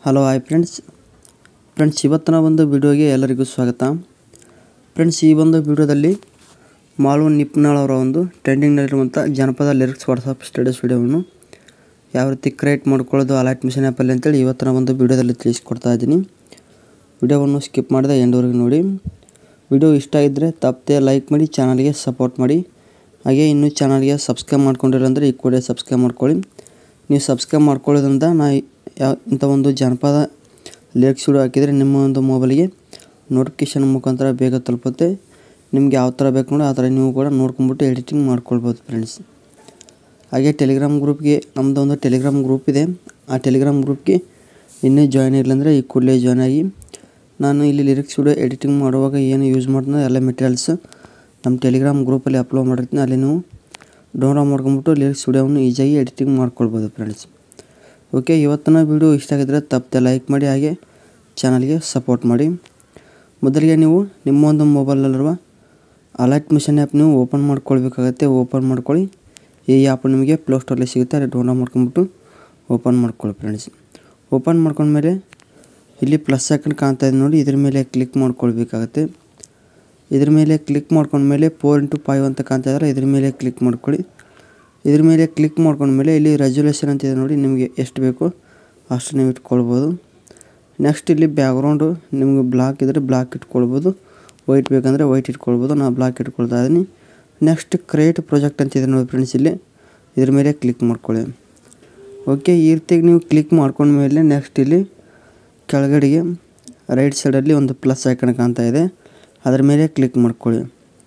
Hello hi friends ಇವತ್ತಿನ ಒಂದು ವಿಡಿಯೋಗೆ ಎಲ್ಲರಿಗೂ ಸ್ವಾಗತ. ಫ್ರೆಂಡ್ಸ್, ಈ ಒಂದು ವಿಡಿಯೋದಲ್ಲಿ ಮಾಳು ನಿಪ್ನಾಳ್ ಅವರ ಒಂದು ಟ್ರೆಂಡಿಂಗ್ನಲ್ಲಿರುವಂಥ ಜನಪದ ಲಿರಿಕ್ಸ್ ವಾಟ್ಸಪ್ ಸ್ಟೇಟಸ್ ವಿಡಿಯೋವನ್ನು ಯಾವ ರೀತಿ ಕ್ರಿಯೇಟ್ ಮಾಡ್ಕೊಳ್ಳೋದು ಅಲರ್ಟ್ ಮಿಷನ್ ಆ್ಯಪಲ್ಲಿ ಅಂತೇಳಿ ಇವತ್ತಿನ ಒಂದು ವಿಡಿಯೋದಲ್ಲಿ ತಿಳಿಸ್ಕೊಡ್ತಾ ಇದ್ದೀನಿ. ವಿಡಿಯೋವನ್ನು ಸ್ಕಿಪ್ ಮಾಡಿದ ಎಂಡ್ವರೆಗೆ ನೋಡಿ. ವಿಡಿಯೋ ಇಷ್ಟ ಇದ್ದರೆ ತಪ್ಪದೆ ಲೈಕ್ ಮಾಡಿ, ಚಾನಲ್ಗೆ ಸಪೋರ್ಟ್ ಮಾಡಿ. ಹಾಗೆ ಇನ್ನೂ ಚಾನಲ್ಗೆ ಸಬ್ಸ್ಕ್ರೈಬ್ ಮಾಡ್ಕೊಂಡಿಲ್ಲ ಅಂದರೆ ಈ ಕೂಡಲೇ ಸಬ್ಸ್ಕ್ರೈಬ್ ಮಾಡ್ಕೊಳ್ಳಿ. ನೀವು ಸಬ್ಸ್ಕ್ರೈಬ್ ಮಾಡ್ಕೊಳ್ಳೋದ್ರಿಂದ ಇಂಥ ಒಂದು ಜನಪದ ಲಿರಿಕ್ಸ್ ವಿಡಿಯೋ ಹಾಕಿದರೆ ನಿಮ್ಮ ಒಂದು ಮೊಬೈಲಿಗೆ ನೋಟಿಫಿಕೇಷನ್ ಮುಖಾಂತರ ಬೇಗ ತಲುಪುತ್ತೆ. ನಿಮಗೆ ಯಾವ ಥರ ಬೇಕು ನೋಡಿ ಆ ಥರ ನೀವು ಕೂಡ ನೋಡ್ಕೊಂಬಿಟ್ಟು ಎಡಿಟಿಂಗ್ ಮಾಡ್ಕೊಳ್ಬೋದು ಫ್ರೆಂಡ್ಸ್. ಹಾಗೆ ಟೆಲಿಗ್ರಾಮ್ ಗ್ರೂಪ್ಗೆ ನಮ್ಮದು ಒಂದು ಟೆಲಿಗ್ರಾಮ್ ಗ್ರೂಪ್ ಇದೆ. ಆ ಟೆಲಿಗ್ರಾಮ್ ಗ್ರೂಪ್ಗೆ ಇನ್ನೂ ಜಾಯ್ನ್ ಇಲ್ಲ ಅಂದರೆ ಈ ಕೂಡಲೇ ಜಾಯ್ನ್ ಆಗಿ. ನಾನು ಇಲ್ಲಿ ಲಿರಿಕ್ಸ್ ವಿಡಿಯೋ ಎಡಿಟಿಂಗ್ ಮಾಡುವಾಗ ಏನು ಯೂಸ್ ಮಾಡ್ತೀನಿ ಎಲ್ಲ ಮೆಟೀರಿಯಲ್ಸ್ ನಮ್ಮ ಟೆಲಿಗ್ರಾಮ್ ಗ್ರೂಪಲ್ಲಿ ಅಪ್ಲೋಡ್ ಮಾಡಿರ್ತೀನಿ. ಅಲ್ಲಿ ನೀವು ಡೌನ್ಲೋಡ್ ಮಾಡ್ಕೊಂಬಿಟ್ಟು ಲಿರಿಕ್ಸ್ ವಿಡಿಯೋವನ್ನು ಈಸಿಯಾಗಿ ಎಡಿಟಿಂಗ್ ಮಾಡ್ಕೊಳ್ಬೋದು ಫ್ರೆಂಡ್ಸ್. ಓಕೆ, ಇವತ್ತಿನ ವಿಡಿಯೋ ಇಷ್ಟ ಆಗಿದ್ದರೆ ತಪ್ಪದೆ ಲೈಕ್ ಮಾಡಿ, ಹಾಗೆ ಚಾನಲ್ಗೆ ಸಪೋರ್ಟ್ ಮಾಡಿ. ಮೊದಲಿಗೆ ನೀವು ನಿಮ್ಮ ಒಂದು ಮೊಬೈಲಲ್ಲಿರುವ ಅಲರ್ಟ್ ಮಿಷನ್ ಆ್ಯಪ್ ನೀವು ಓಪನ್ ಮಾಡ್ಕೊಳ್ಬೇಕಾಗತ್ತೆ. ಓಪನ್ ಮಾಡ್ಕೊಳ್ಳಿ. ಈ ಆ್ಯಪ್ ನಿಮಗೆ ಪ್ಲೇಸ್ಟೋರಲ್ಲಿ ಸಿಗುತ್ತೆ. ಅಲ್ಲಿ ಡೌನ್ಲೋಡ್ ಮಾಡ್ಕೊಂಬಿಟ್ಟು ಓಪನ್ ಮಾಡ್ಕೊಳ್ಳಿ ಫ್ರೆಂಡ್ಸ್. ಓಪನ್ ಮಾಡ್ಕೊಂಡ್ಮೇಲೆ ಇಲ್ಲಿ ಪ್ಲಸ್ ಐಕನ್ ಕಾಣ್ತಾ ಇದೆ ನೋಡಿ, ಇದ್ರ ಮೇಲೆ ಕ್ಲಿಕ್ ಮಾಡ್ಕೊಳ್ಬೇಕಾಗತ್ತೆ. ಇದ್ರ ಮೇಲೆ ಕ್ಲಿಕ್ ಮಾಡ್ಕೊಂಡ್ಮೇಲೆ 4x5 ಅಂತ ಕಾಣ್ತಾ ಇದ್ದಾರೆ, ಇದ್ರ ಮೇಲೆ ಕ್ಲಿಕ್ ಮಾಡ್ಕೊಳ್ಳಿ. ಇದ್ರ ಮೇಲೆ ಕ್ಲಿಕ್ ಮಾಡ್ಕೊಂಡ್ಮೇಲೆ ಇಲ್ಲಿ ರೆಸೊಲ್ಯೂಷನ್ ಅಂತಿದೆ ನೋಡಿ, ನಿಮಗೆ ಎಷ್ಟು ಬೇಕೋ ಅಷ್ಟು ನೀವು ಇಟ್ಕೊಳ್ಬೋದು. ನೆಕ್ಸ್ಟ್ ಇಲ್ಲಿ ಬ್ಯಾಕ್ಗ್ರೌಂಡು ನಿಮಗೆ ಬ್ಲಾಕ್ ಇದ್ದರೆ ಬ್ಲಾಕ್ ಇಟ್ಕೊಳ್ಬೋದು, ವೈಟ್ ಬೇಕಂದರೆ ವೈಟ್ ಇಟ್ಕೊಳ್ಬೋದು. ನಾನು ಬ್ಲಾಕ್ ಇಟ್ಕೊಳ್ತಾ ಇದ್ದೀನಿ. ನೆಕ್ಸ್ಟ್ ಕ್ರಿಯೇಟ್ ಪ್ರಾಜೆಕ್ಟ್ ಅಂತಿದೆ ನೋಡಿ ಫ್ರೆಂಡ್ಸ್, ಇಲ್ಲಿ ಇದ್ರ ಮೇಲೆ ಕ್ಲಿಕ್ ಮಾಡ್ಕೊಳ್ಳಿ. ಓಕೆ, ಈ ರೀತಿಯಾಗಿ ನೀವು ಕ್ಲಿಕ್ ಮಾಡ್ಕೊಂಡ್ಮೇಲೆ ನೆಕ್ಸ್ಟ್ ಇಲ್ಲಿ ಕೆಳಗಡೆಗೆ ರೈಟ್ ಸೈಡಲ್ಲಿ ಒಂದು ಪ್ಲಸ್ ಐಕನ್ ಕಾಣ್ತಾ ಇದೆ, ಅದರ ಮೇಲೆ ಕ್ಲಿಕ್ ಮಾಡ್ಕೊಳ್ಳಿ.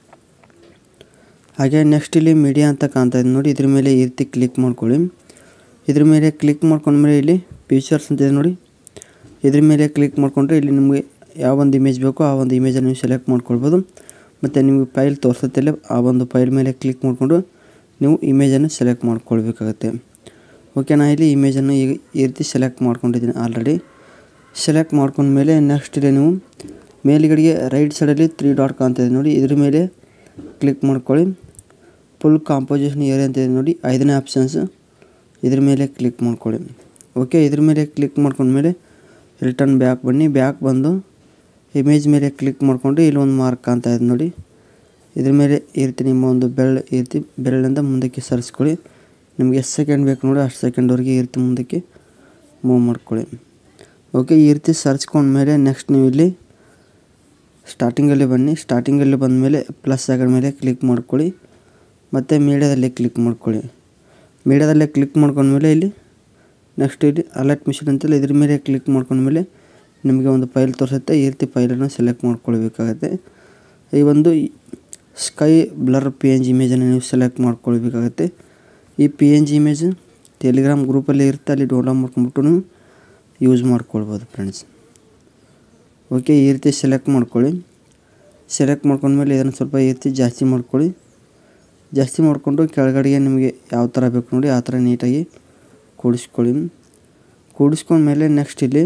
ಹಾಗೆ ನೆಕ್ಸ್ಟ್ ಇಲ್ಲಿ ಮೀಡಿಯಾ ಅಂತ ಕಾಣ್ತಾ ಇದೆ ನೋಡಿ, ಇದ್ರ ಮೇಲೆ ಈ ರೀತಿ ಕ್ಲಿಕ್ ಮಾಡ್ಕೊಳ್ಳಿ. ಇದ್ರ ಮೇಲೆ ಕ್ಲಿಕ್ ಮಾಡ್ಕೊಂಡ್ಮೇಲೆ ಇಲ್ಲಿ ಫೀಚರ್ಸ್ ಅಂತಿದೆ ನೋಡಿ, ಇದ್ರ ಮೇಲೆ ಕ್ಲಿಕ್ ಮಾಡಿಕೊಂಡ್ರೆ ಇಲ್ಲಿ ನಿಮಗೆ ಯಾವ ಒಂದು ಇಮೇಜ್ ಬೇಕೋ ಆ ಒಂದು ಇಮೇಜನ್ನು ನೀವು ಸೆಲೆಕ್ಟ್ ಮಾಡ್ಕೊಳ್ಬೋದು. ಮತ್ತು ನಿಮಗೆ ಫೈಲ್ ತೋರಿಸುತ್ತಿಲ್ಲ, ಆ ಒಂದು ಫೈಲ್ ಮೇಲೆ ಕ್ಲಿಕ್ ಮಾಡಿಕೊಂಡು ನೀವು ಇಮೇಜನ್ನು ಸೆಲೆಕ್ಟ್ ಮಾಡ್ಕೊಳ್ಬೇಕಾಗತ್ತೆ. ಓಕೆ, ನಾನು ಇಲ್ಲಿ ಇಮೇಜನ್ನು ಈ ರೀತಿ ಸೆಲೆಕ್ಟ್ ಮಾಡ್ಕೊಂಡಿದ್ದೀನಿ ಆಲ್ರೆಡಿ. ಸೆಲೆಕ್ಟ್ ಮಾಡ್ಕೊಂಡ್ಮೇಲೆ ನೆಕ್ಸ್ಟ್ ಇಲ್ಲಿ ನೀವು ಮೇಲ್ಗಡೆಗೆ ರೈಟ್ ಸೈಡಲ್ಲಿ 3 ಡಾಟ್ ಕಾಣ್ತಾ ಇದೆ ನೋಡಿ, ಇದ್ರ ಮೇಲೆ ಕ್ಲಿಕ್ ಮಾಡ್ಕೊಳ್ಳಿ. ಫುಲ್ ಕಾಂಪೋಸಿಷನ್ ಏರಿಯಾ ಅಂತ ಇದೆ ನೋಡಿ, 5ನೇ ಆಪ್ಷನ್ಸ್, ಇದ್ರ ಮೇಲೆ ಕ್ಲಿಕ್ ಮಾಡ್ಕೊಳ್ಳಿ. ಓಕೆ, ಇದ್ರ ಮೇಲೆ ಕ್ಲಿಕ್ ಮಾಡ್ಕೊಂಡ್ಮೇಲೆ ರಿಟರ್ನ್ ಬ್ಯಾಕ್ ಬನ್ನಿ. ಬ್ಯಾಕ್ ಬಂದು ಇಮೇಜ್ ಮೇಲೆ ಕ್ಲಿಕ್ ಮಾಡಿಕೊಂಡು ಇಲ್ಲಿ ಒಂದು ಮಾರ್ಕ್ ಕಾಣ್ತಾ ಇದೆ ನೋಡಿ, ಇದ್ರ ಮೇಲೆ ಈ ರೀತಿ ನಿಮ್ಮ ಒಂದು ಈ ರೀತಿ ಬೆರಳಿಂದ ಮುಂದಕ್ಕೆ ಸರಿಸ್ಕೊಳ್ಳಿ. ನಿಮಗೆ ಎಷ್ಟು ಸೆಕೆಂಡ್ ಬೇಕು ನೋಡಿ ಅಷ್ಟು ಸೆಕೆಂಡ್ವರೆಗೆ ಈ ರೀತಿ ಮುಂದಕ್ಕೆ ಮೂವ್ ಮಾಡ್ಕೊಳ್ಳಿ. ಓಕೆ, ಈ ರೀತಿ ಸರಿಸ್ಕೊಂಡ್ಮೇಲೆ ನೆಕ್ಸ್ಟ್ ನೀವು ಇಲ್ಲಿ ಸ್ಟಾರ್ಟಿಂಗಲ್ಲಿ ಬನ್ನಿ. ಸ್ಟಾರ್ಟಿಂಗಲ್ಲಿ ಬಂದಮೇಲೆ ಪ್ಲಸ್ ಐಕನ್ ಮೇಲೆ ಕ್ಲಿಕ್ ಮಾಡ್ಕೊಳ್ಳಿ. ಮತ್ತು ಮೀಡಿಯಾದಲ್ಲಿ ಕ್ಲಿಕ್ ಮಾಡ್ಕೊಳ್ಳಿ. ಮೀಡಿಯಾದಲ್ಲೇ ಕ್ಲಿಕ್ ಮಾಡ್ಕೊಂಡ್ಮೇಲೆ ಇಲ್ಲಿ ನೆಕ್ಸ್ಟ್ ಇಲ್ಲಿ ಅಲರ್ಟ್ ಮಿಷನ್ ಅಂತೇಳಿ ಇದ್ರ ಮೇಲೆ ಕ್ಲಿಕ್ ಮಾಡ್ಕೊಂಡ್ಮೇಲೆ ನಿಮಗೆ ಒಂದು ಫೈಲ್ ತೋರಿಸುತ್ತೆ. ಈ ರೀತಿ ಫೈಲನ್ನು ಸೆಲೆಕ್ಟ್ ಮಾಡ್ಕೊಳ್ಬೇಕಾಗತ್ತೆ. ಈ ಒಂದು ಸ್ಕೈ ಬ್ಲರ್ PNG ಇಮೇಜನ್ನು ನೀವು ಸೆಲೆಕ್ಟ್ ಮಾಡ್ಕೊಳ್ಬೇಕಾಗತ್ತೆ. ಈ PNG ಇಮೇಜ್ ಟೆಲಿಗ್ರಾಮ್ ಗ್ರೂಪಲ್ಲಿ ಇರುತ್ತೆ, ಅಲ್ಲಿ ಡೌನ್ಲೋಡ್ ಮಾಡ್ಕೊಂಬಿಟ್ಟು ನೀವು ಯೂಸ್ ಮಾಡ್ಕೊಳ್ಬೋದು ಫ್ರೆಂಡ್ಸ್. ಓಕೆ, ಈ ರೀತಿ ಸೆಲೆಕ್ಟ್ ಮಾಡ್ಕೊಳ್ಳಿ. ಸೆಲೆಕ್ಟ್ ಮಾಡ್ಕೊಂಡ್ಮೇಲೆ ಇದನ್ನು ಸ್ವಲ್ಪ ಈ ರೀತಿ ಜಾಸ್ತಿ ಮಾಡ್ಕೊಳ್ಳಿ. ಜಾಸ್ತಿ ಮಾಡಿಕೊಂಡು ಕೆಳಗಡೆಗೆ ನಿಮಗೆ ಯಾವ ಥರ ಬೇಕು ನೋಡಿ ಆ ಥರ ನೀಟಾಗಿ ಕೂಡಿಸ್ಕೊಳ್ಳಿ. ಕೂಡಿಸ್ಕೊಂಡ್ಮೇಲೆ ನೆಕ್ಸ್ಟ್ ಇಲ್ಲಿ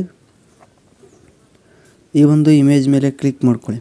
ಈ ಒಂದು ಇಮೇಜ್ ಮೇಲೆ ಕ್ಲಿಕ್ ಮಾಡ್ಕೊಳ್ಳಿ.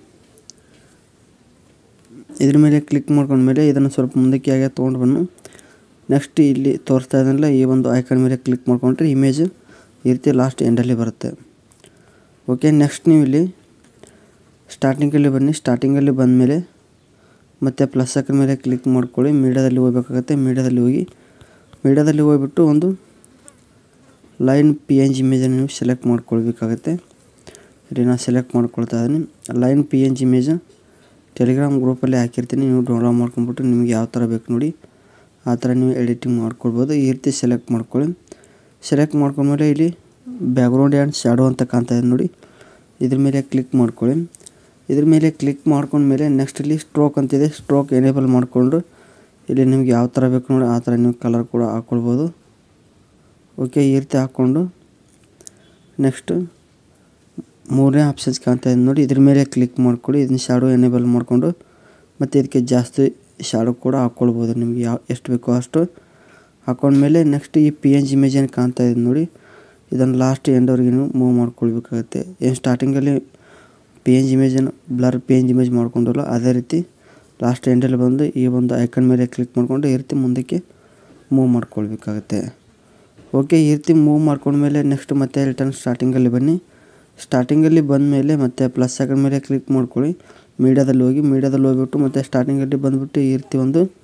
ಇದ್ರ ಮೇಲೆ ಕ್ಲಿಕ್ ಮಾಡ್ಕೊಂಡ್ಮೇಲೆ ಇದನ್ನು ಸ್ವಲ್ಪ ಮುಂದಕ್ಕೆ ಹಾಗೆ ತೊಗೊಂಡು ಬಂದು ನೆಕ್ಸ್ಟ್ ಇಲ್ಲಿ ತೋರಿಸ್ತಾ ಇದ್ದಲ್ಲ ಈ ಒಂದು ಐಕಾನ್ ಮೇಲೆ ಕ್ಲಿಕ್ ಮಾಡ್ಕೊಂಡ್ರೆ ಇಮೇಜ್ ಈ ರೀತಿ ಲಾಸ್ಟ್ ಎಂಡಲ್ಲಿ ಬರುತ್ತೆ. ಓಕೆ, ನೆಕ್ಸ್ಟ್ ನೀವು ಇಲ್ಲಿ ಸ್ಟಾರ್ಟಿಂಗಲ್ಲಿ ಬನ್ನಿ. ಸ್ಟಾರ್ಟಿಂಗಲ್ಲಿ ಬಂದಮೇಲೆ ಮತ್ತು ಪ್ಲಸ್ ಐಕನ್ ಮೇಲೆ ಕ್ಲಿಕ್ ಮಾಡ್ಕೊಳ್ಳಿ. ಮೀಡಿಯಾದಲ್ಲಿ ಹೋಗಬೇಕಾಗತ್ತೆ. ಮೀಡಿಯಾದಲ್ಲಿ ಹೋಗ್ಬಿಟ್ಟು ಒಂದು ಲೈನ್ PNG ಇಮೇಜನ್ನು ನೀವು ಸೆಲೆಕ್ಟ್ ಮಾಡ್ಕೊಳ್ಬೇಕಾಗತ್ತೆ. ಇಲ್ಲಿ ನಾನು ಸೆಲೆಕ್ಟ್ ಮಾಡ್ಕೊಳ್ತಾ ಇದ್ದೀನಿ. ಲೈನ್ PNG ಇಮೇಜ್ ಟೆಲಿಗ್ರಾಮ್ ಗ್ರೂಪಲ್ಲಿ ಹಾಕಿರ್ತೀನಿ, ನೀವು ಡೌನ್ಲೋಡ್ ಮಾಡ್ಕೊಂಬಿಟ್ಟು ನಿಮಗೆ ಯಾವ ಥರ ಬೇಕು ನೋಡಿ ಆ ಥರ ನೀವು ಎಡಿಟಿಂಗ್ ಮಾಡ್ಕೊಳ್ಬೋದು. ಈ ರೀತಿ ಸೆಲೆಕ್ಟ್ ಮಾಡ್ಕೊಳ್ಳಿ. ಸೆಲೆಕ್ಟ್ ಮಾಡ್ಕೊಂಡ್ಮೇಲೆ ಇಲ್ಲಿ ಬ್ಯಾಕ್ಗ್ರೌಂಡ್ ಆ್ಯಂಡ್ ಶ್ಯಾಡೋ ಅಂತ ಕಾಣ್ತಾ ಇದೆ ನೋಡಿ, ಇದ್ರ ಮೇಲೆ ಕ್ಲಿಕ್ ಮಾಡ್ಕೊಳ್ಳಿ. ಇದ್ರ ಮೇಲೆ ಕ್ಲಿಕ್ ಮಾಡ್ಕೊಂಡ್ಮೇಲೆ ನೆಕ್ಸ್ಟ್ ಇಲ್ಲಿ ಸ್ಟ್ರೋಕ್ ಅಂತಿದೆ, ಸ್ಟ್ರೋಕ್ ಎನೇಬಲ್ ಮಾಡಿಕೊಂಡು ಇಲ್ಲಿ ನಿಮ್ಗೆ ಯಾವ ಥರ ಬೇಕು ನೋಡಿ ಆ ಥರ ನೀವು ಕಲರ್ ಕೂಡ ಹಾಕ್ಕೊಳ್ಬೋದು. ಓಕೆ, ಈ ರೀತಿ ಹಾಕ್ಕೊಂಡು ನೆಕ್ಸ್ಟ್ 3ನೇ ಆಪ್ಷನ್ಸ್ ಕಾಣ್ತಾ ಇದೆ ನೋಡಿ, ಇದ್ರ ಮೇಲೆ ಕ್ಲಿಕ್ ಮಾಡ್ಕೊಳ್ಳಿ. ಇದನ್ನ ಶ್ಯಾಡೋ ಎನೇಬಲ್ ಮಾಡಿಕೊಂಡು ಮತ್ತು ಇದಕ್ಕೆ ಜಾಸ್ತಿ ಶ್ಯಾಡೋ ಕೂಡ ಹಾಕ್ಕೊಳ್ಬೋದು. ನಿಮಗೆ ಎಷ್ಟು ಬೇಕೋ ಅಷ್ಟು ಹಾಕ್ಕೊಂಡ್ಮೇಲೆ ನೆಕ್ಸ್ಟ್ ಈ PNG ಇಮೇಜ್ ಏನು ಕಾಣ್ತಾ ಇದೆ ನೋಡಿ, ಇದನ್ನು ಲಾಸ್ಟ್ ಎಂಡ್ವರೆಗೆ ನೀವು ಮೂವ್ ಮಾಡ್ಕೊಳ್ಬೇಕಾಗತ್ತೆ. ಏನು ಸ್ಟಾರ್ಟಿಂಗಲ್ಲಿ PNG ಇಮೇಜನ್ನು ಬ್ಲರ್ PNG ಇಮೇಜ್ ಮಾಡ್ಕೊಂಡಲ್ಲ ಅದೇ ರೀತಿ ಲಾಸ್ಟ್ ಎಂಡಲ್ಲಿ ಬಂದು ಈ ಒಂದು ಐಕನ್ ಮೇಲೆ ಕ್ಲಿಕ್ ಮಾಡಿಕೊಂಡು ಈ ರೀತಿ ಮುಂದಕ್ಕೆ ಮೂವ್ ಮಾಡ್ಕೊಳ್ಬೇಕಾಗತ್ತೆ. ಓಕೆ ಈ ರೀತಿ ಮೂವ್ ಮಾಡ್ಕೊಂಡ್ಮೇಲೆ ನೆಕ್ಸ್ಟ್ ಮತ್ತೆ ರಿಟರ್ನ್ ಸ್ಟಾರ್ಟಿಂಗಲ್ಲಿ ಬನ್ನಿ. ಸ್ಟಾರ್ಟಿಂಗಲ್ಲಿ ಬಂದ ಮೇಲೆ ಮತ್ತೆ ಪ್ಲಸ್ ಸೆಕೆಂಡ್ ಮೇಲೆ ಕ್ಲಿಕ್ ಮಾಡ್ಕೊಳ್ಳಿ. ಮೀಡಿಯಾದಲ್ಲಿ ಹೋಗಿಬಿಟ್ಟು ಮತ್ತೆ ಸ್ಟಾರ್ಟಿಂಗಲ್ಲಿ ಬಂದುಬಿಟ್ಟು ಈ ರೀತಿ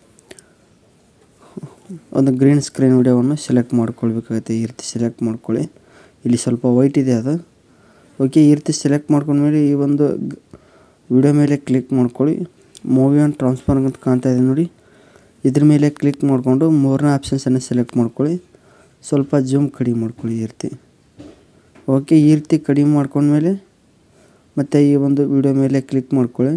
ಒಂದು ಗ್ರೀನ್ ಸ್ಕ್ರೀನ್ ವಿಡಿಯೋವನ್ನು ಸೆಲೆಕ್ಟ್ ಮಾಡ್ಕೊಳ್ಬೇಕಾಗುತ್ತೆ. ಈ ರೀತಿ ಸೆಲೆಕ್ಟ್ ಮಾಡ್ಕೊಳ್ಳಿ. ಇಲ್ಲಿ ಸ್ವಲ್ಪ ವೈಟ್ ಇದೆ ಅದು. ಓಕೆ ಈ ರೀತಿ ಸೆಲೆಕ್ಟ್ ಮಾಡ್ಕೊಂಡ್ಮೇಲೆ ಈ ಒಂದು ವಿಡಿಯೋ ಮೇಲೆ ಕ್ಲಿಕ್ ಮಾಡ್ಕೊಳ್ಳಿ. ಮೂವಿ ಆ್ಯಂಡ್ ಟ್ರಾನ್ಸ್ಫರ್ ಅಂತ ಕಾಣ್ತಾ ಇದೆ ನೋಡಿ, ಇದ್ರ ಮೇಲೆ ಕ್ಲಿಕ್ ಮಾಡಿಕೊಂಡು ಮೂರನೇ ಆಪ್ಷನ್ಸನ್ನು ಸೆಲೆಕ್ಟ್ ಮಾಡ್ಕೊಳ್ಳಿ. ಸ್ವಲ್ಪ ಜೂಮ್ ಕಡಿಮೆ ಮಾಡ್ಕೊಳ್ಳಿ ಈ ರೀತಿ. ಓಕೆ ಈ ರೀತಿ ಕಡಿಮೆ ಮಾಡ್ಕೊಂಡ್ಮೇಲೆ ಮತ್ತು ಈ ಒಂದು ವಿಡಿಯೋ ಮೇಲೆ ಕ್ಲಿಕ್ ಮಾಡ್ಕೊಳ್ಳಿ.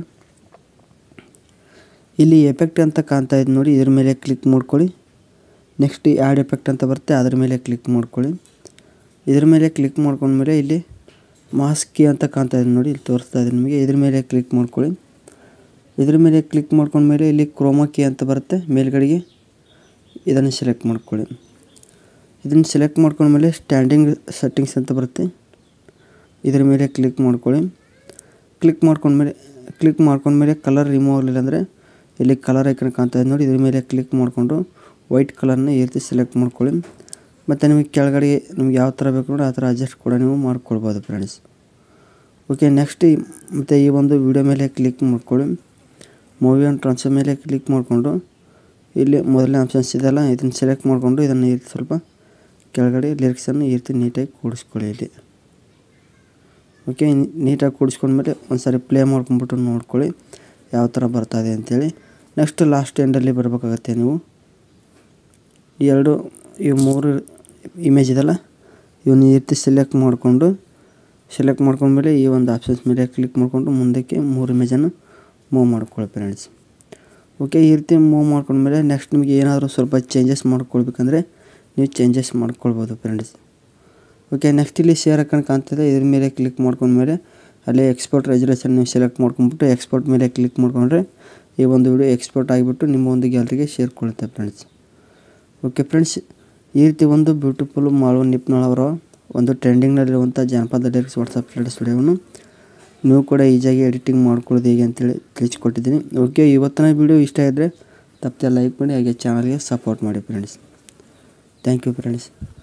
ಇಲ್ಲಿ ಎಫೆಕ್ಟ್ ಅಂತ ಕಾಣ್ತಾ ಇದೆ ನೋಡಿ, ಇದ್ರ ಮೇಲೆ ಕ್ಲಿಕ್ ಮಾಡ್ಕೊಳ್ಳಿ. ನೆಕ್ಸ್ಟ್ ಆ್ಯಡ್ ಎಫೆಕ್ಟ್ ಅಂತ ಬರುತ್ತೆ, ಅದ್ರ ಮೇಲೆ ಕ್ಲಿಕ್ ಮಾಡ್ಕೊಳ್ಳಿ. ಇದ್ರ ಮೇಲೆ ಕ್ಲಿಕ್ ಮಾಡ್ಕೊಂಡ್ಮೇಲೆ ಇಲ್ಲಿ ಮಾಸ್ಕ್ ಕೀ ಅಂತ ಕಾಣ್ತಾ ಇದೆ ನೋಡಿ, ಇಲ್ಲಿ ತೋರಿಸ್ತಾ ಇದೆ ನಿಮಗೆ. ಇದ್ರ ಮೇಲೆ ಕ್ಲಿಕ್ ಮಾಡ್ಕೊಳ್ಳಿ. ಇದ್ರ ಮೇಲೆ ಕ್ಲಿಕ್ ಮಾಡ್ಕೊಂಡ್ಮೇಲೆ ಇಲ್ಲಿ ಕ್ರೋಮಾ ಕೀ ಅಂತ ಬರುತ್ತೆ ಮೇಲ್ಗಡೆಗೆ, ಇದನ್ನು ಸೆಲೆಕ್ಟ್ ಮಾಡ್ಕೊಳ್ಳಿ. ಇದನ್ನು ಸೆಲೆಕ್ಟ್ ಮಾಡ್ಕೊಂಡ್ಮೇಲೆ ಸ್ಟ್ಯಾಂಡಿಂಗ್ ಸೆಟ್ಟಿಂಗ್ಸ್ ಅಂತ ಬರುತ್ತೆ, ಇದ್ರ ಮೇಲೆ ಕ್ಲಿಕ್ ಮಾಡ್ಕೊಳ್ಳಿ. ಕ್ಲಿಕ್ ಮಾಡ್ಕೊಂಡ್ಮೇಲೆ ಕಲರ್ ರಿಮೂವ್ ಆಗಲಿಲ್ಲ ಅಂದರೆ ಇಲ್ಲಿ ಕಲರ್ ಐಕನ್ ಕಾಣ್ತಾ ಇದೆ ನೋಡಿ, ಇದ್ರ ಮೇಲೆ ಕ್ಲಿಕ್ ಮಾಡಿಕೊಂಡು ವೈಟ್ ಕಲರ್ನ ಈ ರೀತಿ ಸೆಲೆಕ್ಟ್ ಮಾಡ್ಕೊಳ್ಳಿ. ಮತ್ತು ನಿಮಗೆ ಕೆಳಗಡೆ ನಿಮ್ಗೆ ಯಾವ ಥರ ಬೇಕು ನೋಡಿ ಆ ಥರ ಅಡ್ಜಸ್ಟ್ ಕೂಡ ನೀವು ಮಾಡ್ಕೊಳ್ಬೋದು ಫ್ರೆಂಡ್ಸ್. ಓಕೆ ನೆಕ್ಸ್ಟ್ ಮತ್ತು ಈ ಒಂದು ವಿಡಿಯೋ ಮೇಲೆ ಕ್ಲಿಕ್ ಮಾಡ್ಕೊಳ್ಳಿ. ಮೂವಿ ಆ್ಯಂಡ್ ಟ್ರಾನ್ಸ್ಫರ್ ಮೇಲೆ ಕ್ಲಿಕ್ ಮಾಡಿಕೊಂಡು ಇಲ್ಲಿ ಮೊದಲನೇ ಆಪ್ಷನ್ಸ್ ಇದೆಲ್ಲ ಇದನ್ನು ಸೆಲೆಕ್ಟ್ ಮಾಡಿಕೊಂಡು ಇದನ್ನು ಈ ರೀತಿ ಸ್ವಲ್ಪ ಕೆಳಗಡೆ ಲಿರಿಕ್ಸನ್ನು ಈ ರೀತಿ ನೀಟಾಗಿ ಕೂಡಿಸ್ಕೊಳ್ಳಿ ಇಲ್ಲಿ. ಓಕೆ ನೀಟಾಗಿ ಕೂಡಿಸ್ಕೊಂಡ್ಮೇಲೆ ಒಂದು ಸಾರಿ ಪ್ಲೇ ಮಾಡ್ಕೊಂಬಿಟ್ಟು ನೋಡ್ಕೊಳ್ಳಿ ಯಾವ ಥರ ಬರ್ತಾಯಿದೆ ಅಂಥೇಳಿ. ನೆಕ್ಸ್ಟ್ ಲಾಸ್ಟ್ ಎಂಡಲ್ಲಿ ಬರಬೇಕಾಗತ್ತೆ ನೀವು. ಈ ಮೂರು ಇಮೇಜ್ ಇದೆಲ್ಲ ಇವನ್ನ ಈ ರೀತಿ ಸೆಲೆಕ್ಟ್ ಮಾಡ್ಕೊಂಡ್ಮೇಲೆ ಈ ಒಂದು ಆಪ್ಷನ್ಸ್ ಮೇಲೆ ಕ್ಲಿಕ್ ಮಾಡಿಕೊಂಡು ಮುಂದಕ್ಕೆ 3 ಇಮೇಜನ್ನು ಮೂವ್ ಮಾಡ್ಕೊಳ್ಳಿ ಫ್ರೆಂಡ್ಸ್. ಓಕೆ ಈ ರೀತಿ ಮೂವ್ ಮಾಡ್ಕೊಂಡ್ಮೇಲೆ ನೆಕ್ಸ್ಟ್ ನಿಮಗೆ ಏನಾದರೂ ಸ್ವಲ್ಪ ಚೇಂಜಸ್ ಮಾಡ್ಕೊಳ್ಬೇಕಂದ್ರೆ ನೀವು ಚೇಂಜಸ್ ಮಾಡ್ಕೊಳ್ಬೋದು ಫ್ರೆಂಡ್ಸ್. ಓಕೆ ನೆಕ್ಸ್ಟ್ ಇಲ್ಲಿ ಶೇರ್ ಐಕಾನ್ ಕಾಣ್ತಿದೆ, ಇದ್ರ ಮೇಲೆ ಕ್ಲಿಕ್ ಮಾಡ್ಕೊಂಡ್ಮೇಲೆ ಅಲ್ಲಿ ಎಕ್ಸ್ಪೋರ್ಟ್ ರೆಸಲ್ಯೂಷನ್ ನೀವು ಸೆಲೆಕ್ಟ್ ಮಾಡ್ಕೊಂಡ್ಬಿಟ್ಟು ಎಕ್ಸ್ಪೋರ್ಟ್ ಮೇಲೆ ಕ್ಲಿಕ್ ಮಾಡ್ಕೊಂಡ್ರೆ ಈ ಒಂದು ವಿಡಿಯೋ ಎಕ್ಸ್ಪೋರ್ಟ್ ಆಗಿಬಿಟ್ಟು ನಿಮ್ಮ ಒಂದು ಗ್ಯಾಲರಿಗೆ ಸೇರಿಕೊಳ್ಳುತ್ತೆ ಫ್ರೆಂಡ್ಸ್. ಓಕೆ ಫ್ರೆಂಡ್ಸ್, ಈ ರೀತಿ ಒಂದು ಬ್ಯೂಟಿಫುಲ್ ಮಾಳು ನಿಪ್ನಾಳ್ ಅವರ ಒಂದು ಟ್ರೆಂಡಿಂಗ್ನಲ್ಲಿರುವಂಥ ಜನಪದ ಲಿರಿಕ್ಸ್ ವಾಟ್ಸಪ್ ಸ್ಟೇಟಸ್ ವಿಡಿಯೋವನ್ನು ನೀವು ಕೂಡ ಈಸಿಯಾಗಿ ಎಡಿಟಿಂಗ್ ಮಾಡ್ಕೊಳ್ಳೋದು ಹೇಗೆ ಅಂತೇಳಿ ತಿಳಿಸ್ಕೊಟ್ಟಿದ್ದೀನಿ. ಓಕೆ ಇವತ್ತಿನ ವಿಡಿಯೋ ಇಷ್ಟ ಇದ್ದರೆ ತಪ್ಪದೆ ಲೈಕ್ ಮಾಡಿ, ಹಾಗೆ ಚಾನಲ್ಗೆ ಸಪೋರ್ಟ್ ಮಾಡಿ ಫ್ರೆಂಡ್ಸ್. Thank you friends.